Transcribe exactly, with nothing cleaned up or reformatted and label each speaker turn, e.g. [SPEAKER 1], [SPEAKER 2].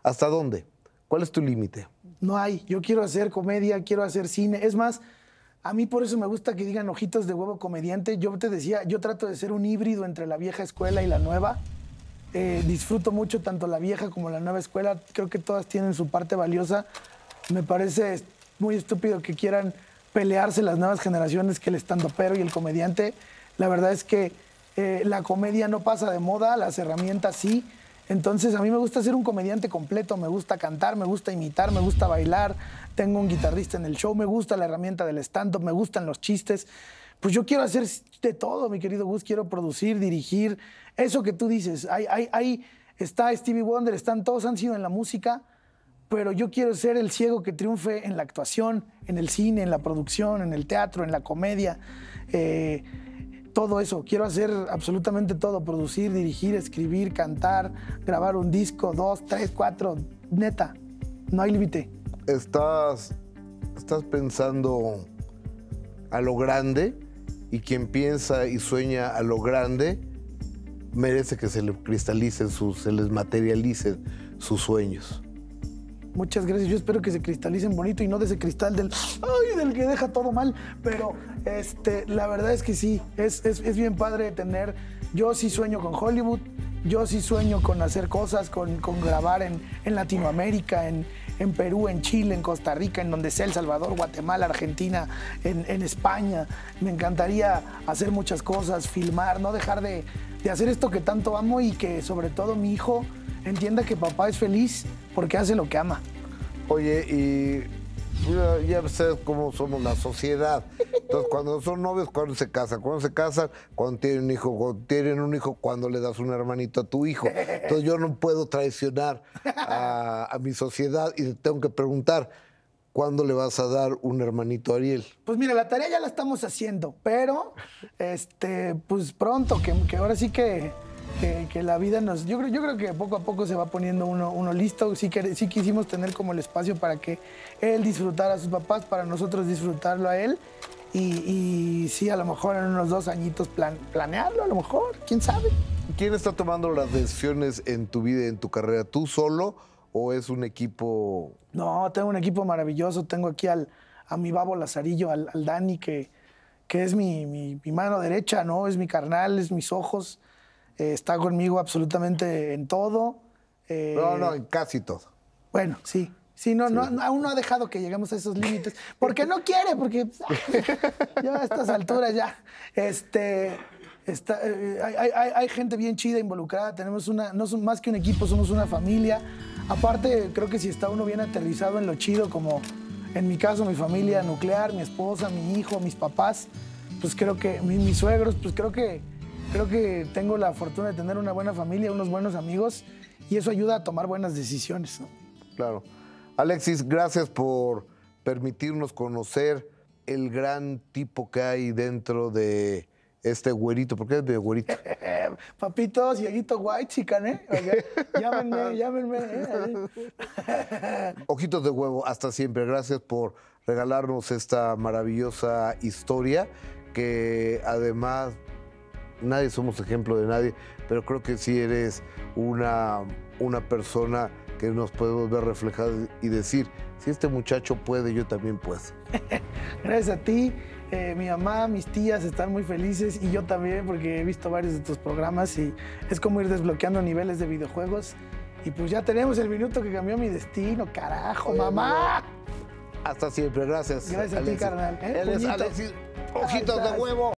[SPEAKER 1] ¿Hasta dónde? ¿Cuál es tu límite?
[SPEAKER 2] No hay. Yo quiero hacer comedia, quiero hacer cine. Es más, a mí por eso me gusta que digan ojitos de huevo comediante. Yo te decía, yo trato de ser un híbrido entre la vieja escuela y la nueva. Eh, disfruto mucho tanto la vieja como la nueva escuela. Creo que todas tienen su parte valiosa. Me parece muy estúpido que quieran pelearse las nuevas generaciones que el estandopero y el comediante. La verdad es que eh, la comedia no pasa de moda, las herramientas sí. Entonces a mí me gusta ser un comediante completo, me gusta cantar, me gusta imitar, me gusta bailar, tengo un guitarrista en el show, me gusta la herramienta del stand-up, me gustan los chistes. Pues yo quiero hacer de todo, mi querido Gus, quiero producir, dirigir, eso que tú dices. Ahí, ahí, ahí está Stevie Wonder, están todos, han sido en la música, pero yo quiero ser el ciego que triunfe en la actuación, en el cine, en la producción, en el teatro, en la comedia. Eh, Todo eso, quiero hacer absolutamente todo, producir, dirigir, escribir, cantar, grabar un disco, dos, tres, cuatro, neta, no hay límite.
[SPEAKER 1] Estás, estás pensando a lo grande y quien piensa y sueña a lo grande merece que se le cristalicen, sus, se les materialicen sus sueños.
[SPEAKER 2] Muchas gracias, yo espero que se cristalicen bonito y no de ese cristal del, ay, del que deja todo mal, pero este, la verdad es que sí, es, es, es bien padre tener, yo sí sueño con Hollywood, yo sí sueño con hacer cosas, con, con grabar en, en Latinoamérica, en, en Perú, en Chile, en Costa Rica, en donde sea, El Salvador, Guatemala, Argentina, en, en España. Me encantaría hacer muchas cosas, filmar, no dejar de, de hacer esto que tanto amo y que sobre todo mi hijo entienda que papá es feliz porque hace lo que ama.
[SPEAKER 1] Oye, y ya, ya sabes cómo somos la sociedad. Entonces, cuando son novios, ¿cuándo se casan? Cuando se casan, cuando tienen un hijo, cuando tienen un hijo, cuando le das un hermanito a tu hijo. Entonces, yo no puedo traicionar a, a mi sociedad y tengo que preguntar, ¿cuándo le vas a dar un hermanito a Ariel?
[SPEAKER 2] Pues mira, la tarea ya la estamos haciendo, pero este, pues pronto, que, que ahora sí que... Que, que la vida nos... Yo creo, yo creo que poco a poco se va poniendo uno, uno listo. Sí, que, sí quisimos tener como el espacio para que él disfrutara a sus papás, para nosotros disfrutarlo a él. Y, y sí, a lo mejor en unos dos añitos plan, planearlo, a lo mejor, quién sabe.
[SPEAKER 1] ¿Quién está tomando las decisiones en tu vida y en tu carrera? ¿Tú solo o es un equipo...?
[SPEAKER 2] No, tengo un equipo maravilloso. Tengo aquí al, a mi babo Lazarillo, al, al Dani, que, que es mi, mi, mi mano derecha, ¿no? Es mi carnal, es mis ojos. Eh, está conmigo absolutamente en todo. Eh,
[SPEAKER 1] no, no, en casi todo.
[SPEAKER 2] Bueno, sí. Sí, no, sí. No, no, aún no ha dejado que lleguemos a esos límites. Porque no quiere, porque ya a estas alturas ya. Este, está, eh, hay, hay, hay gente bien chida involucrada. Tenemos una, no son más que un equipo, somos una familia. Aparte, creo que si está uno bien aterrizado en lo chido, como en mi caso, mi familia nuclear, mi esposa, mi hijo, mis papás, pues creo que, mis, mis suegros, pues creo que Creo que tengo la fortuna de tener una buena familia, unos buenos amigos, y eso ayuda a tomar buenas decisiones, ¿no?
[SPEAKER 1] Claro. Alexis, gracias por permitirnos conocer el gran tipo que hay dentro de este güerito. ¿Por qué es de güerito?
[SPEAKER 2] Papito, cieguito white, chican, ¿eh? Okay. Llámenme, llámenme. ¿eh?
[SPEAKER 1] Ojitos de huevo, hasta siempre. Gracias por regalarnos esta maravillosa historia que además... Nadie somos ejemplo de nadie, pero creo que sí eres una, una persona que nos podemos ver reflejados y decir, si este muchacho puede, yo también puedo.
[SPEAKER 2] Gracias a ti, eh, mi mamá, mis tías están muy felices y yo también porque he visto varios de tus programas y es como ir desbloqueando niveles de videojuegos y pues ya tenemos el minuto que cambió mi destino, carajo, Oye, mamá.
[SPEAKER 1] Hasta siempre, gracias.
[SPEAKER 2] Gracias Alexis. A ti, carnal. ¿eh?
[SPEAKER 1] Él es Alexis, ojitos de huevo.